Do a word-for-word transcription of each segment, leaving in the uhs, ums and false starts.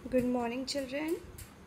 Good morning, children.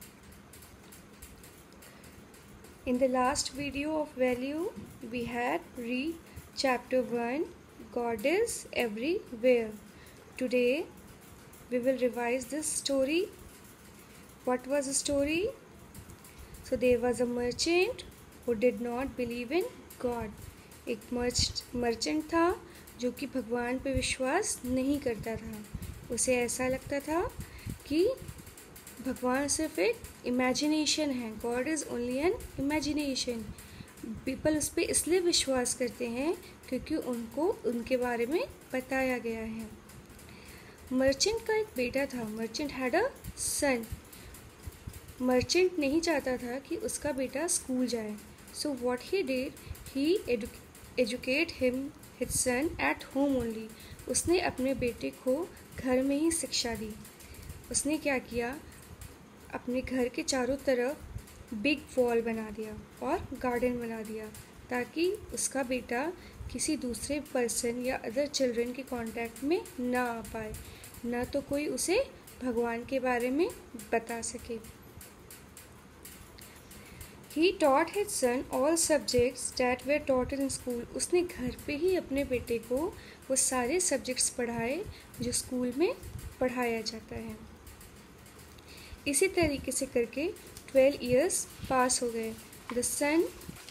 In the last video of value, we had read chapter one, God is everywhere. Today, we will revise this story. What was the story? So, there was a merchant who did not believe in God. एक merchant था जो कि भगवान पे विश्वास नहीं करता था. उसे ऐसा लगता था कि भगवान सिर्फ एक इमेजिनेशन है. God is only an imagination. People उस पर इसलिए विश्वास करते हैं क्योंकि उनको उनके बारे में बताया गया है. मर्चेंट का एक बेटा था. Merchant had a son. Merchant नहीं चाहता था कि उसका बेटा स्कूल जाए. So what he did, he educate him his son at home only. उसने अपने बेटे को घर में ही शिक्षा दी. उसने क्या किया, अपने घर के चारों तरफ बिग वॉल बना दिया और गार्डन बना दिया ताकि उसका बेटा किसी दूसरे पर्सन या अदर चिल्ड्रन के कांटेक्ट में ना आ पाए, ना तो कोई उसे भगवान के बारे में बता सके. He taught his son all subjects that were taught in school. उसने घर पे ही अपने बेटे को वो सारे सब्जेक्ट्स पढ़ाए जो स्कूल में पढ़ाया जाता है. इसी तरीके से करके ट्वेल्व इयर्स पास हो गए. The son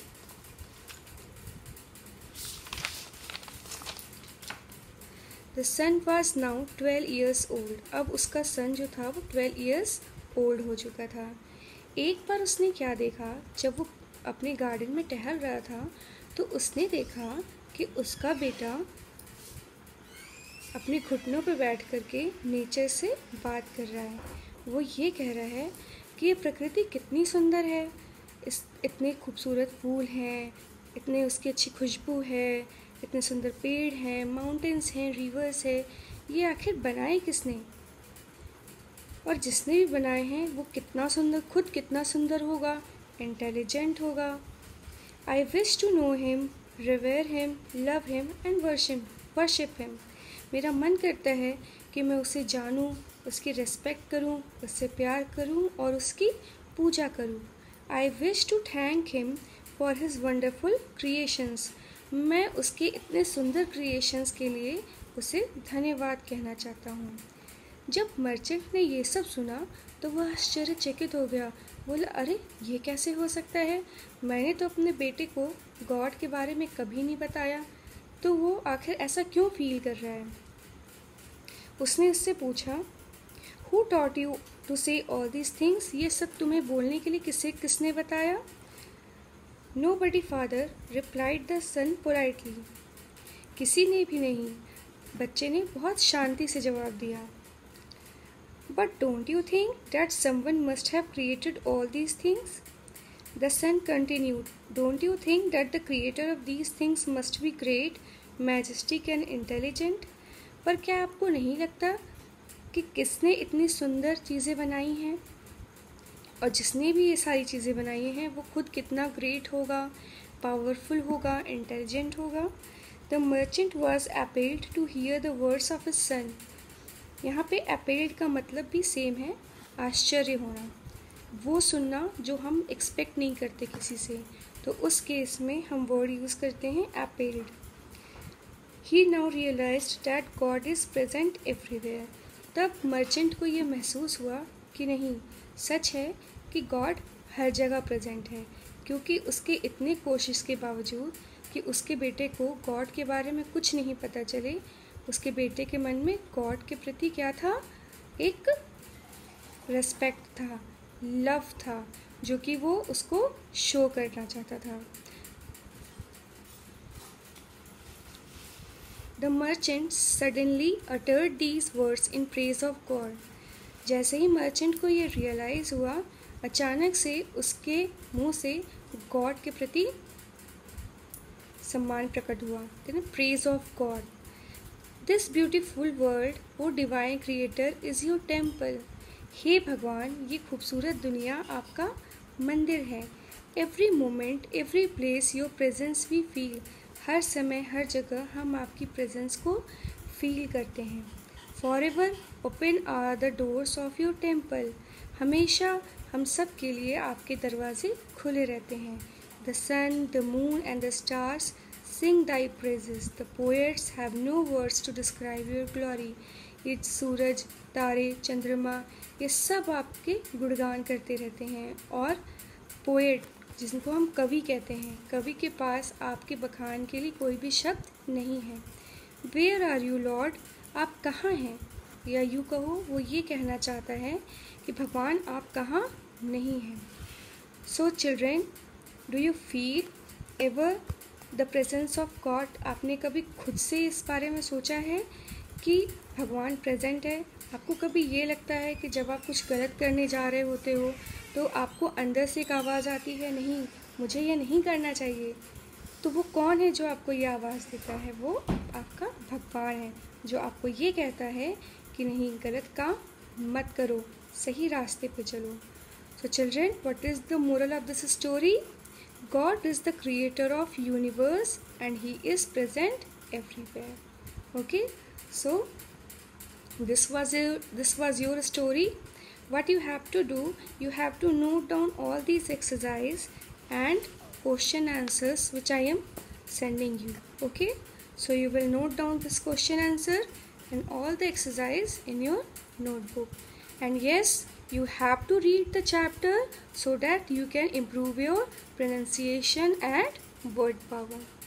the son was now twelve years old. अब उसका सन जो था वो ट्वेल्व इयर्स ओल्ड हो चुका था. एक बार उसने क्या देखा, जब वो अपने गार्डन में टहल रहा था तो उसने देखा कि उसका बेटा अपने घुटनों पर बैठ करके नेचर से बात कर रहा है. वो ये कह रहा है कि ये प्रकृति कितनी सुंदर है, इस इतने खूबसूरत फूल हैं, इतने उसकी अच्छी खुशबू है, इतने सुंदर पेड़ हैं, माउंटेन्स हैं, रिवर्स है. ये आखिर बनाए किसने, और जिसने भी बनाए हैं वो कितना सुंदर, खुद कितना सुंदर होगा, इंटेलिजेंट होगा. I wish to know him, revere him, love him and worship worship him. मेरा मन करता है कि मैं उसे जानूं, उसकी रेस्पेक्ट करूं, उससे प्यार करूं और उसकी पूजा करूं. I wish to thank him for his wonderful creations. मैं उसके इतने सुंदर क्रिएशंस के लिए उसे धन्यवाद कहना चाहता हूँ. जब मर्चेंट ने ये सब सुना तो वह आश्चर्यचकित हो गया. बोला, अरे ये कैसे हो सकता है, मैंने तो अपने बेटे को गॉड के बारे में कभी नहीं बताया, तो वो आखिर ऐसा क्यों फील कर रहा है. उसने उससे पूछा, who taught you to say all these things. ये सब तुम्हें बोलने के लिए किसे किसने बताया. Nobody father, replied the son politely. किसी ने भी नहीं, बच्चे ने बहुत शांति से जवाब दिया. But don't you think that someone must have created all these things? The son continued, don't you think that the creator of these things must be great, majestic and intelligent? पर क्या आपको नहीं लगता कि किसने इतनी सुंदर चीज़ें बनाई हैं, और जिसने भी ये सारी चीज़ें बनाई हैं वो खुद कितना ग्रेट होगा, पावरफुल होगा, इंटेलिजेंट होगा. The merchant was appalled to hear the words of his son. यहाँ पे एपेल्ड का मतलब भी सेम है, आश्चर्य होना, वो सुनना जो हम एक्सपेक्ट नहीं करते किसी से, तो उस केस में हम वर्ड यूज़ करते हैं appealed. He now realized that God is present everywhere. तब मर्चेंट को ये महसूस हुआ कि नहीं, सच है कि गॉड हर जगह प्रेजेंट है, क्योंकि उसके इतने कोशिश के बावजूद कि उसके बेटे को गॉड के बारे में कुछ नहीं पता चले, उसके बेटे के मन में गॉड के प्रति क्या था, एक रेस्पेक्ट था, लव था, जो कि वो उसको शो करना चाहता था. The merchant suddenly uttered these words in praise of God. जैसे ही मर्चेंट को ये रियलाइज़ हुआ, अचानक से उसके मुंह से गॉड के प्रति सम्मान प्रकट हुआ. Praise of God. This beautiful world, o divine creator, is your temple. हे भगवान, ये खूबसूरत दुनिया आपका मंदिर है. Every moment, every place, your presence we feel. हर समय, हर जगह हम आपकी प्रेजेंस को फील करते हैं. Forever open are the doors of your temple. हमेशा हम सब के लिए आपके दरवाजे खुले रहते हैं. The sun, the moon and the stars sing thy praises. The poets have no words to describe your glory. ये सूरज, तारे, चंद्रमा ये सब आपके गुणगान करते रहते हैं. और पोएट जिनको हम कवि कहते हैं, कवि के पास आपके बखान के लिए कोई भी शब्द नहीं है. Where are you Lord? आप कहाँ हैं? या यूँ कहो वो ये कहना चाहता है कि भगवान आप कहाँ नहीं हैं. So children, do you feel ever the presence of God? आपने कभी खुद से इस बारे में सोचा है कि भगवान प्रेजेंट है? आपको कभी ये लगता है कि जब आप कुछ गलत करने जा रहे होते हो तो आपको अंदर से एक आवाज़ आती है, नहीं मुझे ये नहीं करना चाहिए? तो वो कौन है जो आपको ये आवाज़ देता है? वो आपका भगवान है जो आपको ये कहता है कि नहीं गलत काम मत करो, सही रास्ते पे चलो. So children, what is the moral of this story? God is the creator of universe and he is present everywhere. Okay, so this was your, this was your story. What you have to do, you have to note down all these exercise and question answers which I am sending you. Okay, so you will note down this question answer and all the exercise in your notebook. And yes, you have to read the chapter so that you can improve your pronunciation and word power.